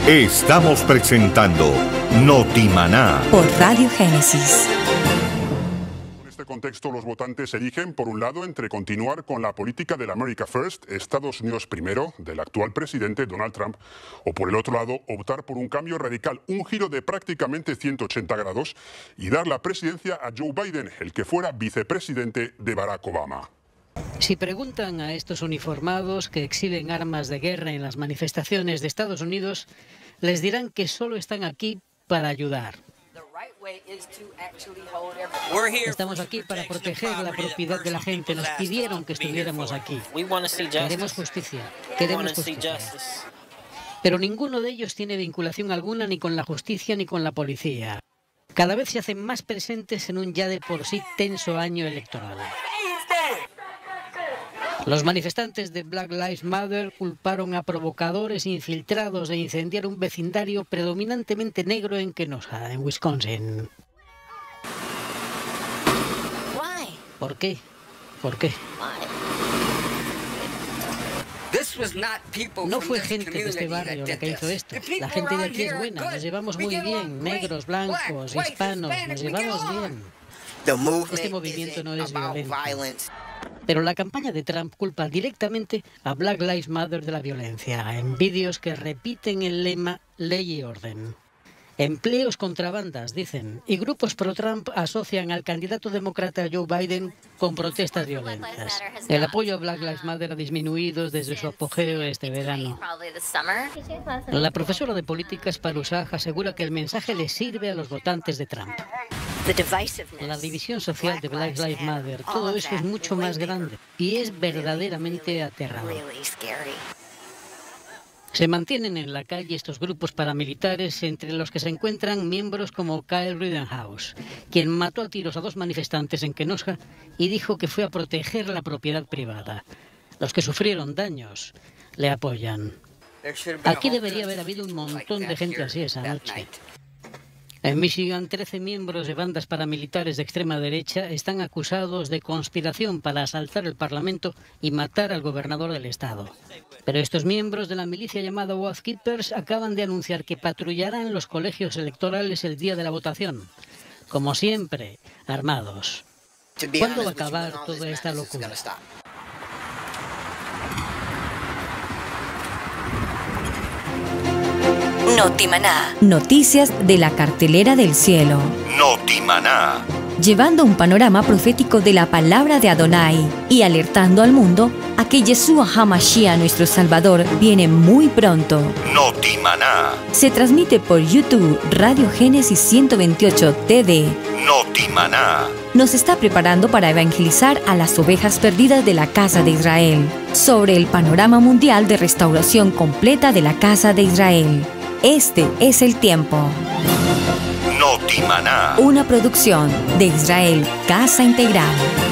Estamos presentando Notimaná por Radio Génesis. En este contexto, los votantes eligen, por un lado, entre continuar con la política del America First, Estados Unidos primero, del actual presidente Donald Trump, o por el otro lado, optar por un cambio radical, un giro de prácticamente 180 grados y dar la presidencia a Joe Biden, el que fuera vicepresidente de Barack Obama. Si preguntan a estos uniformados que exhiben armas de guerra en las manifestaciones de Estados Unidos, les dirán que solo están aquí para ayudar. Estamos aquí para proteger la propiedad de la gente. Nos pidieron que estuviéramos aquí. Queremos justicia. Queremos justicia. Pero ninguno de ellos tiene vinculación alguna ni con la justicia ni con la policía. Cada vez se hacen más presentes en un ya de por sí tenso año electoral. Los manifestantes de Black Lives Matter culparon a provocadores infiltrados de incendiar un vecindario predominantemente negro en Kenosha, en Wisconsin. ¿Por qué? ¿Por qué? No fue gente de este barrio la que hizo esto. La gente de aquí es buena, nos llevamos muy bien, negros, blancos, hispanos, nos llevamos bien. Este movimiento no es violento. Pero la campaña de Trump culpa directamente a Black Lives Matter de la violencia, en vídeos que repiten el lema ley y orden. Empleos contra bandas, dicen, y grupos pro-Trump asocian al candidato demócrata Joe Biden con protestas violentas. El apoyo a Black Lives Matter ha disminuido desde su apogeo este verano. La profesora de políticas Parusaj asegura que el mensaje le sirve a los votantes de Trump. La división social de Black Lives Matter, todo eso es mucho más grande y es verdaderamente aterrador. Se mantienen en la calle estos grupos paramilitares, entre los que se encuentran miembros como Kyle Rittenhouse, quien mató a tiros a 2 manifestantes en Kenosha y dijo que fue a proteger la propiedad privada. Los que sufrieron daños le apoyan. Aquí debería haber habido un montón de gente así esa noche. En Michigan, 13 miembros de bandas paramilitares de extrema derecha están acusados de conspiración para asaltar el Parlamento y matar al gobernador del estado. Pero estos miembros de la milicia llamada Oath Keepers acaban de anunciar que patrullarán los colegios electorales el día de la votación. Como siempre, armados. ¿Cuándo va a acabar toda esta locura? Notimaná. Noticias de la cartelera del cielo. Notimaná. Llevando un panorama profético de la palabra de Adonai y alertando al mundo a que Yeshua HaMashiach, nuestro Salvador, viene muy pronto. Notimaná. Se transmite por YouTube Radio Génesis 128 TD. Notimaná. Nos está preparando para evangelizar a las ovejas perdidas de la casa de Israel, sobre el panorama mundial de restauración completa de la casa de Israel. Este es el tiempo. Notimaná. Una producción de Israel Casa Integral.